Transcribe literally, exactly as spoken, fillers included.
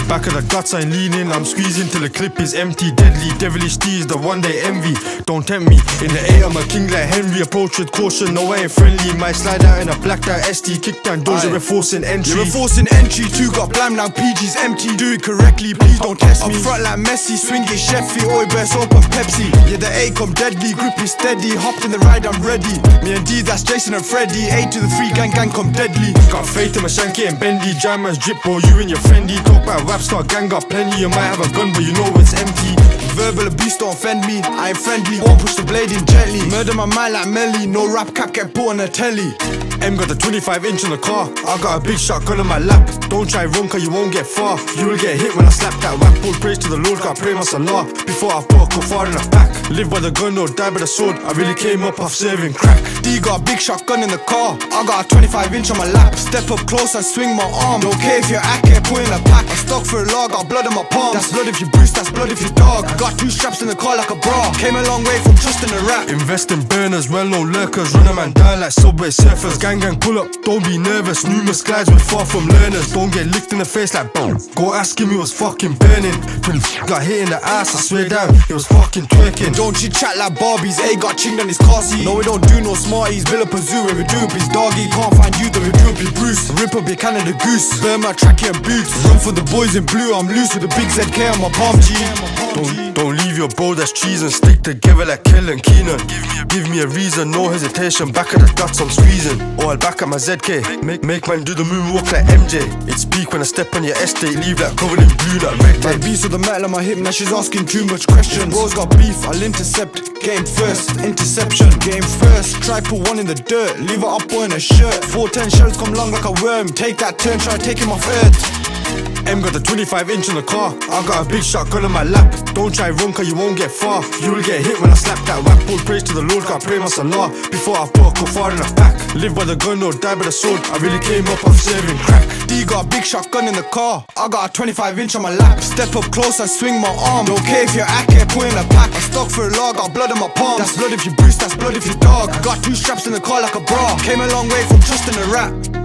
Back of the guts, I'm leaning, I'm squeezing till the clip is empty. Deadly, devilish D is the one they envy. Don't tempt me, in the A I'm a king like Henry. Approach with caution, no I ain't friendly. Might slide out in a blacked out S T. Kick down doors, you're enforcing entry. You're enforcing entry, two got blam now, P G's empty. Do it correctly, please don't test me. Up front like Messi, swing it Sheffy, oi best open Pepsi. Yeah the A come deadly, grip is steady. Hopped in the ride, I'm ready. Me and D, that's Jason and Freddy. A to the three, gang gang come deadly. Got faith in my Shanky and Bendy. Jammers drip, bro, you and your friendly. Talk about rap star, gang got plenty. You might have a gun, but you know it's empty. Verbal abuse don't offend me, I ain't friendly. Won't push the blade in gently. Murder my mind like Melly, no rap cap get put on the telly. M got the twenty-five inch in the car. I got a big shotgun on my lap. Don't try run cause you won't get far. You will get hit when I slap that whack. All praise to the Lord, gotta pray my salah before I put go far in the back. Live by the gun or die by the sword. I really came up off serving crack. D got a big shotgun in the car. I got a twenty-five inch on my lap. Step up close and swing my arm. Don't care if you're act, get put in a pack. I'm stuck for a log, got blood in my palm. That's blood if you bruise, that's blood if you dog. Got two straps in the car like a bra. Came a long way from trusting a rap. Invest in burners, well-known lurkers. Run a man down like Subway surfers. Gang gang pull up, don't be nervous. Numerous glides with far from learners. Don't get licked in the face like boom. Go ask him, he was fucking burning. When got hit in the ass, I swear down, he was fucking twerking. Don't chit chat like Barbies, A got chinged on his car seat. No we don't do no smarties, Bill up a zoo. When we do up his doggy, can't find you, then we do up his Bruce. Rip up your Canada goose, burn my tracky and boots. Run for the boys in blue, I'm loose with a big Z K on my palm G. Don't, don't leave your bro that's cheese and stick together like Kel and Keenan. Give me a reason, no hesitation. Back of the guts, I'm squeezing. Or I'll back up my Z K. Make, make man do the moonwalk like M J. It's peak when I step on your estate. Leave that covered in blue like red tape. My beast with the metal on my hip, now she's asking too much questions. Bros got beef, I'll intercept. Game first, interception. Game first, try put one in the dirt. Leave her up or in a shirt. four ten shells come long like a worm. Take that turn, try take him off earth. M got the twenty-five inch in the car. I got a big shotgun on my lap. Don't try run cause you won't get far. You will get hit when I slap that whack. All praise to the Lord, gotta pray my salah before I put go far in the back. Live by the gun or die by the sword. I really came up off serving crack. D got a big shotgun in the car. I got a twenty-five inch on my lap. Step up close and swing my arm. Don't care if you're act, get put in a pack. I'm stuck for a log, got blood in my palm. That's blood if you bruise, that's blood if you dog. Got two straps in the car like a bra. Came a long way from trusting a rap.